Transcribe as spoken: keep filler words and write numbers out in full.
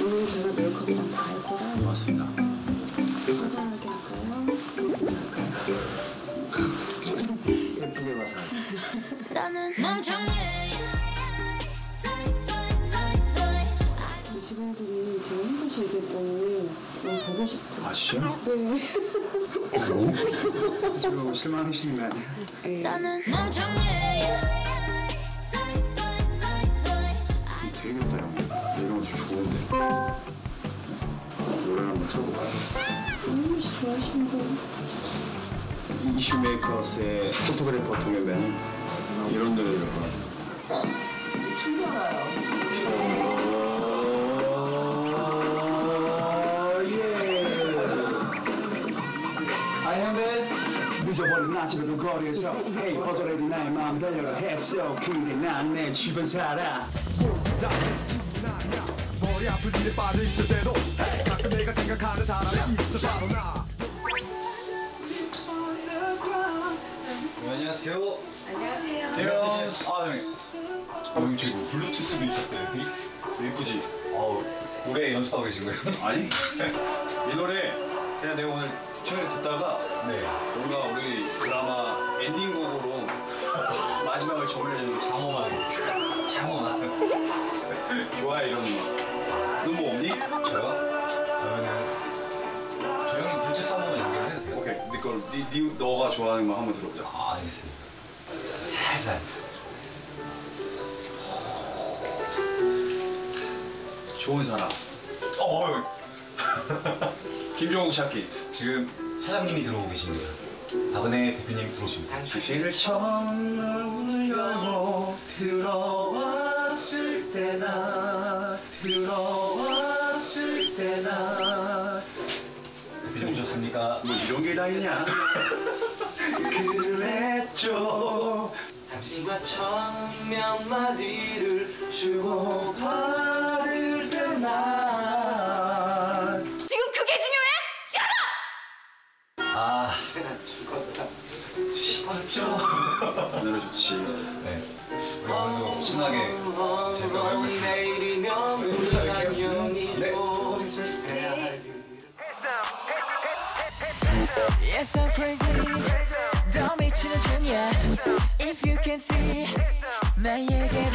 오늘 제가 메이크업이랑 다 할 거라. 맞습니다. 화사하게 할까요? 예쁘게 봐서. 나는 멍청해. 우리 직원들이 제가 힘드시 얘기했더니 너무 보고 싶다. 아 진짜요? 네. 저 실망하시는 거 아니에요? 네. 나는 멍청해. 되게 귀엽다 형. 이런 거 좋은데. 노래 한번 틀어볼까요? 은민 씨 좋아하시는 거. 이슈 메이커스의 포토그래퍼 동현배는 이런 노래를 춤도 알아요. I am this. 늦어버린 아침에도 거리에서 Hey 어쩌래도 나의 마음 달려가 했어. 근데 난 내 주변 살아. 머리 아플 일에 빠져있을 때도 가끔 내가 생각하는 사람이 있어 바로 나. 안녕하세요. 안녕하세요. 안녕하세요. 아 형님. 어 형님 저기 뭐 블루투스도 있었어요 여기? 예쁘지? 어우 오래 연습하고 계신 거예요? 아니 이 노래 그냥 내가 오늘 처음에 듣다가 네. 뭔가 우리 드라마 엔딩곡으로 마지막을 정리해주는 장어만. 장어만. 좋아해 이런 거. 넌 뭐 없니? 저요? 저는 저 형님 블루투스 한 번만 연결해도 돼요? 오케이 네 걸, 네, 네, 너가 좋아하는 거 한번 들어보자. 아 알겠습니다. 살살. 좋은 사람 어 김종국 찾기. 지금 사장님이 들어오고 계십니다. 박은혜 대표님 들어오십니다. 당신을 처음 문을 열고 들어왔을 때나 들어왔을 때나 대표님 오셨습니까? 뭐 이런 게 다 있냐? 그랬죠. 당신과 처음 몇 마디를 주고 받을 때나 지금 그게 중요해? 시원아! 아 내가 죽었다 싶었죠. 노래 좋지. 네. 우리 오늘도 신나게 재밌게 알고 있습니다. 내일이면 우리가 안녕히 네. It's so crazy 더 미치는 중이야 If you can see 나에게